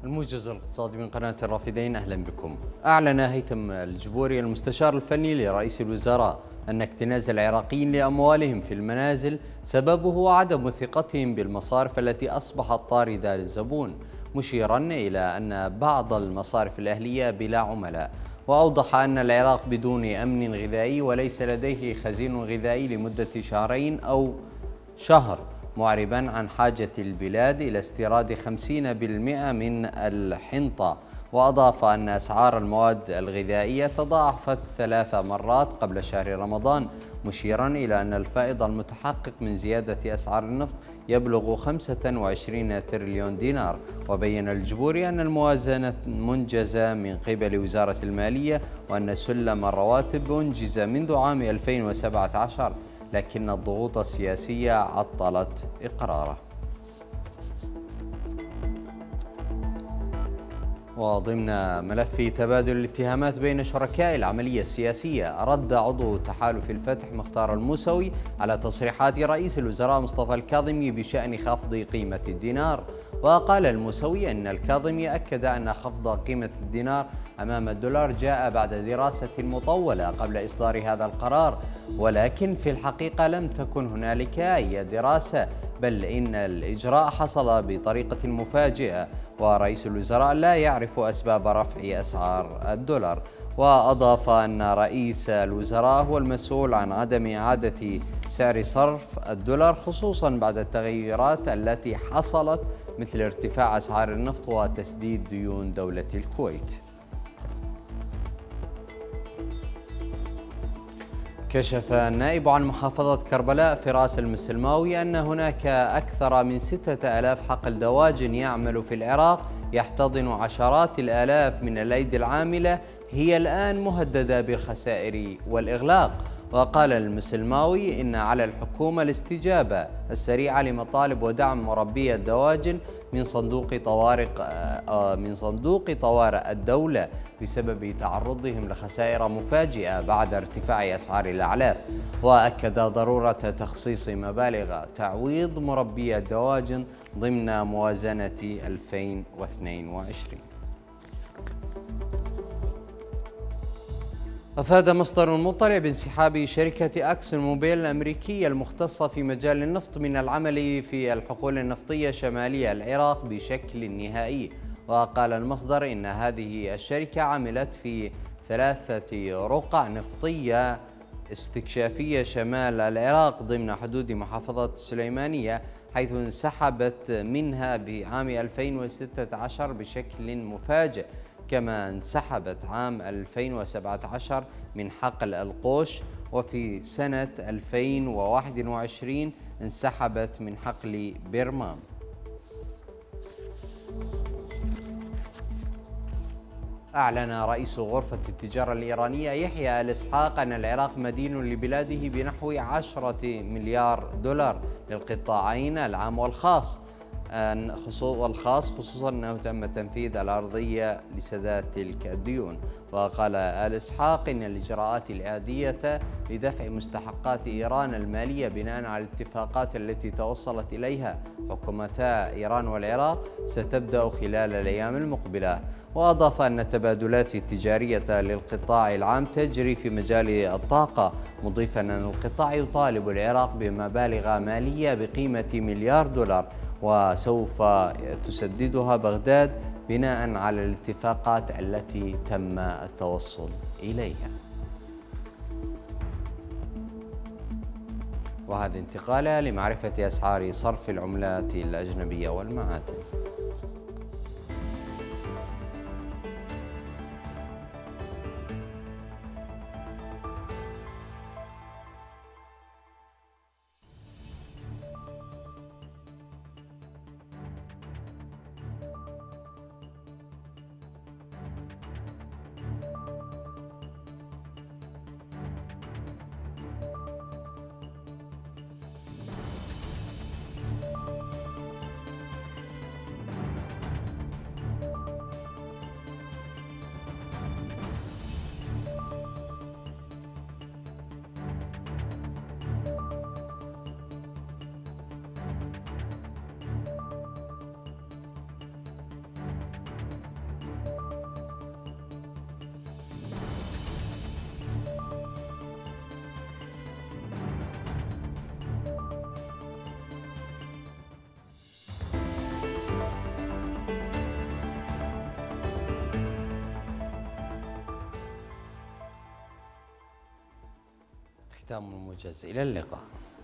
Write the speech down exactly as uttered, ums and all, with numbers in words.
الموجز الاقتصادي من قناة الرافدين، أهلا بكم. أعلن هيثم الجبوري المستشار الفني لرئيس الوزراء أن اكتناز العراقيين لأموالهم في المنازل سببه عدم ثقتهم بالمصارف التي أصبحت طاردة للزبون، مشيرا إلى أن بعض المصارف الأهلية بلا عملاء. وأوضح أن العراق بدون أمن غذائي وليس لديه خزين غذائي لمدة شهرين أو شهر، معربا عن حاجة البلاد إلى استيراد خمسين بالمئة من الحنطة. وأضاف أن أسعار المواد الغذائية تضاعفت ثلاث مرات قبل شهر رمضان، مشيرا إلى أن الفائض المتحقق من زيادة أسعار النفط يبلغ خمسة وعشرين تريليون دينار. وبين الجبوري أن الموازنة منجزة من قبل وزارة المالية، وأن سلم الرواتب أنجز منذ عام ألفين وسبعة عشر، لكن الضغوط السياسية عطلت إقراره. وضمن ملف تبادل الاتهامات بين شركاء العملية السياسية، رد عضو تحالف الفتح مختار الموسوي على تصريحات رئيس الوزراء مصطفى الكاظمي بشأن خفض قيمة الدينار. وقال الموسوي أن الكاظمي أكد أن خفض قيمة الدينار أمام الدولار جاء بعد دراسة مطولة قبل إصدار هذا القرار، ولكن في الحقيقة لم تكن هنالك أي دراسة، بل إن الإجراء حصل بطريقة مفاجئة، ورئيس الوزراء لا يعرف أسباب رفع أسعار الدولار. وأضاف أن رئيس الوزراء هو المسؤول عن عدم إعادة سعر صرف الدولار، خصوصا بعد التغيرات التي حصلت مثل ارتفاع أسعار النفط وتسديد ديون دولة الكويت. كشف النائب عن محافظة كربلاء فراس المسلماوي أن هناك أكثر من ستة آلاف حقل دواجن يعمل في العراق يحتضن عشرات الآلاف من الأيدي العاملة، هي الآن مهددة بالخسائر والإغلاق. وقال المسلماوي إن على الحكومة الاستجابة السريعة لمطالب ودعم مربي الدواجن من صندوق طوارئ من صندوق طوارئ الدولة بسبب تعرضهم لخسائر مفاجئة بعد ارتفاع أسعار الأعلاف. وأكد ضرورة تخصيص مبالغ تعويض مربي الدواجن ضمن موازنة ألفين واثنين وعشرين. أفاد مصدر مطلع بانسحاب شركة أكسون موبيل الأمريكية المختصة في مجال النفط من العمل في الحقول النفطية شمالي العراق بشكل نهائي. وقال المصدر إن هذه الشركة عملت في ثلاثة رقع نفطية استكشافية شمال العراق ضمن حدود محافظة السليمانية، حيث انسحبت منها بعام ألفين وستة عشر بشكل مفاجئ، كما انسحبت عام ألفين وسبعة عشر من حقل القوش، وفي سنة ألفين وواحد وعشرين انسحبت من حقل بيرمام. أعلن رئيس غرفة التجارة الإيرانية يحيى آل إسحاق أن العراق مدين لبلاده بنحو عشرة مليار دولار للقطاعين العام والخاص والخاص خصوصا أنه تم تنفيذ الأرضية لسداد تلك الديون. وقال آل إسحاق إن الإجراءات الآتية لدفع مستحقات إيران المالية بناء على الاتفاقات التي توصلت إليها حكومتا إيران والعراق ستبدأ خلال الأيام المقبلة. وأضاف أن التبادلات التجارية للقطاع العام تجري في مجال الطاقة، مضيفا أن القطاع يطالب العراق بمبالغ مالية بقيمة مليار دولار وسوف تسددها بغداد بناء على الاتفاقات التي تم التوصل إليها. وهذه انتقالة لمعرفة أسعار صرف العملات الأجنبية والمعادن. ختام موجز، إلى اللقاء.